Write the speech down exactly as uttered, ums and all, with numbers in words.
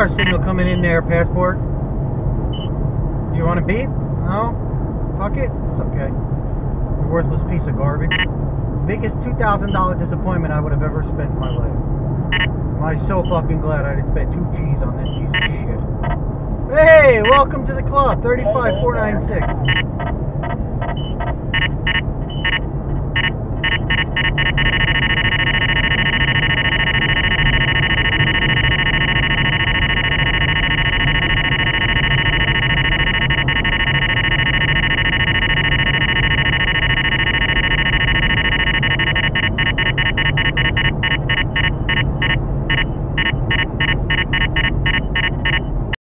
signal coming in there, passport. You want to beep? No? Fuck it? It's okay. A worthless piece of garbage. Biggest two thousand dollar disappointment I would have ever spent in my life. I'm so fucking glad I didn't spend two G's on this piece of shit. Hey, welcome to the club, thirty-five four ninety-six.